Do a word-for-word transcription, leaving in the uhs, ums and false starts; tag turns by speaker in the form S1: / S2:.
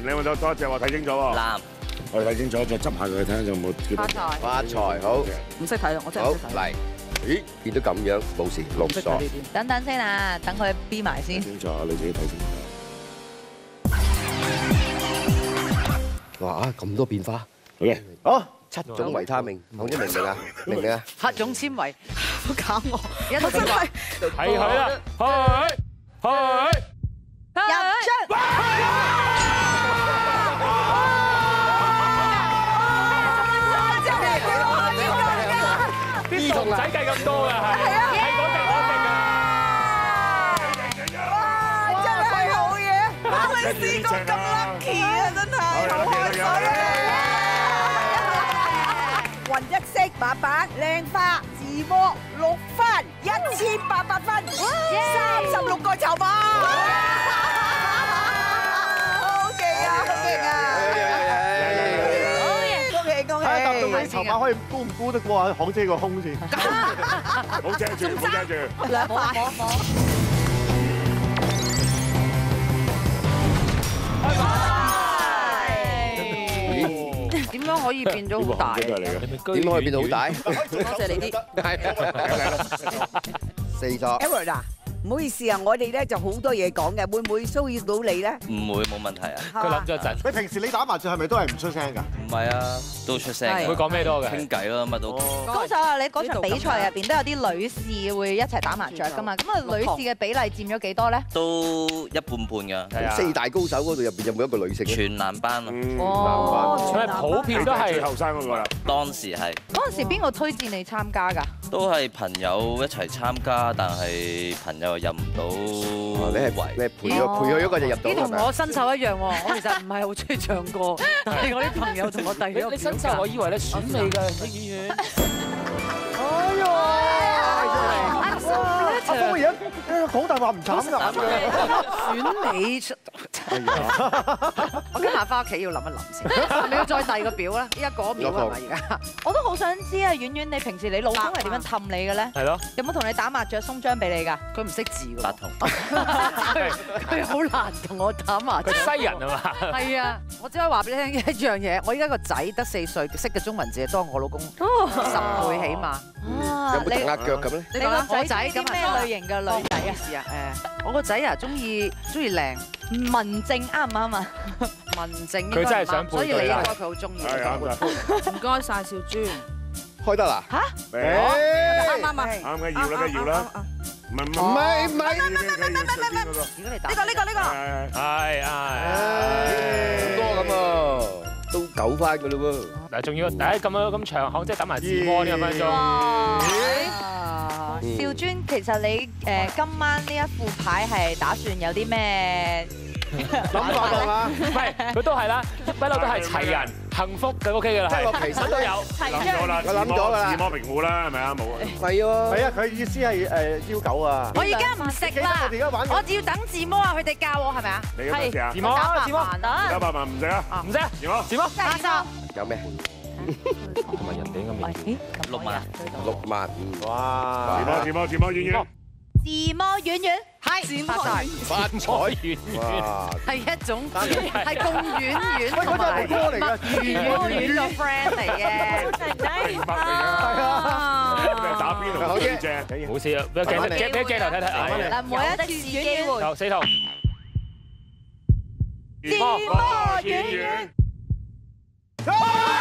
S1: 你有冇多多謝我睇清楚喎？
S2: 藍，
S1: 我哋睇清楚，再執下佢睇下有冇叫到。
S3: 發財，
S4: 發財好，
S3: 唔識睇啊！我真係
S4: 好
S3: 唔識睇。
S4: 嚟。咦，見到咁樣冇事，六
S3: 唔識睇
S4: 索
S3: 呢。啲。
S5: 等等先啊，等佢 B 埋先。
S1: 清楚，你自己睇清楚。
S4: 哇！咁多變化。
S1: 好嘅，
S4: 好，七種維他命，講啲明唔明啊？明唔明啊？
S3: 黑種纖維，唔好搞我，一路
S6: 係佢啦，去去。
S5: 入出。
S6: 啲數唔使計咁多㗎，係係講定講定㗎。
S3: 哇！真係好嘢，我未試過咁 lucky 啊！真係好開心啊！雲一色白白靚花自摸六分，一千八百分，三十六個籌碼，好勁啊！好勁啊！恭喜恭喜！
S7: 睇下搭到你籌碼可以估唔估得過啊？行姐個胸先，
S1: 冇遮住，冇遮住。
S5: 兩塊。
S3: 點樣可以變咗好大？
S1: 邊個嚟嘅？
S4: 點可以變到好大？
S3: 多謝你啲。
S4: 四座。
S8: Edward 啊，唔好意思啊，我哋咧就好多嘢講嘅，會唔會騷擾到你咧？
S2: 唔會冇問題啊。
S6: 佢諗咗一陣，
S7: 你平時你打麻雀係咪都係唔出聲㗎？
S2: 唔係啊，都出聲㗎。
S6: 佢講咩多嘅？
S2: 傾偈咯，乜都。
S5: 高手啊，你嗰場比賽入邊都有啲女士會一齊打麻雀噶嘛？咁啊，女士嘅比例佔咗幾多咧？
S2: 都一半半㗎。
S6: 係啊。
S4: 四大高手嗰度入邊有冇一個女性嘅？
S2: 全男班啊，
S5: 哦，
S6: 佢係普遍都係
S1: 最後生嗰個啦。
S2: 當時係
S5: 嗰陣時邊個推薦你參加㗎？
S2: 都係朋友一齊參加，但係朋友又入唔到
S4: 你係
S2: 圍。
S4: 你係陪佢陪佢一個就入到
S3: 咦，同
S4: 係咪？
S3: 我身手一樣喎，我其實唔係好中意唱歌，但係我啲朋友同我遞咗個
S6: 你身手，我以為你選美㗎，啲演員。
S7: 哎呀！阿峰而家講大話唔慘㗎。
S3: 選美出，我今日翻屋企要諗一諗先，係咪要再遞個表咧？依家嗰秒係咪而家？
S5: 我都好想知啊，婉婉，你平時你老公係點樣氹你嘅咧？
S6: 係咯。
S5: 有冇同你打麻雀鬆張俾你㗎？
S3: 佢唔識字㗎，
S2: 八筒。
S3: 佢佢好難同我打麻雀。
S6: 佢西人啊嘛。
S3: 係啊，我只可以話俾你聽一樣嘢，我依家個仔得四歲，識嘅中文字多我老公十倍起碼。
S5: 啊
S4: 有冇騰下腳咁咧？
S5: 你個仔仔啲咩類型嘅女仔啊？
S3: 是啊，誒，我個仔啊，中意中意靚
S5: 文靜啱唔啱啊？
S3: 文靜，
S6: 佢真係想配對啊
S3: 所以你應該佢好中意。
S1: 係啱㗎。
S3: 唔該晒，少尊。
S4: 開得啦？
S1: 誒，
S8: 啱啱啊！
S1: 啱嘅，要啦，梗係要啦。唔係唔
S4: 唔係唔係。
S3: 如果你打
S8: 呢個呢個呢個。
S6: 係係。
S4: 咁多咁啊，都九翻㗎嘞喎。
S6: 嗱，仲要第一咁樣咁長巷，即係打埋自摸呢咁樣鐘。
S5: 少尊，其實你誒今晚呢一副牌係打算有啲咩
S7: 諗法係嘛？
S6: 唔係，佢都係啦，不嬲都係齊人幸福就 OK 㗎啦，
S4: 即係我其實
S6: 都有。
S1: 諗咗啦，
S4: 我諗咗㗎啦
S1: 自摸平戶啦，係咪啊？冇啊。
S4: 係喎。
S7: 係啊，佢意思係誒邀九啊。
S3: 我而家唔食啦，
S7: 我哋而家玩。
S3: 我只要等自摸啊，佢哋教我係咪啊？
S1: 你嗰陣時啊？
S6: 自摸自摸，
S1: 一百萬唔使啊？
S6: 唔使自摸自摸。
S3: 加收。
S4: 有咩？
S6: 同埋人哋咁面。
S2: 六萬。
S4: 六萬五。
S7: 哇！
S1: 自摸自摸自摸遠遠。
S5: 自摸遠遠，
S3: 係自摸晒，
S4: 發財
S6: 遠遠。
S4: 哇！
S3: 係一種係共遠遠同
S7: 嗰
S3: 埋
S7: 隻係歌嚟㗎，
S3: 遠遠個 friend 嚟嘅。
S1: 明白嚟
S3: 啊！
S1: 嘅。打邊爐最正。
S6: 冇事啦，俾個鏡俾俾鏡頭睇睇啊！
S5: 嗱，每一次機會，
S6: 有四套。
S1: 自摸遠遠。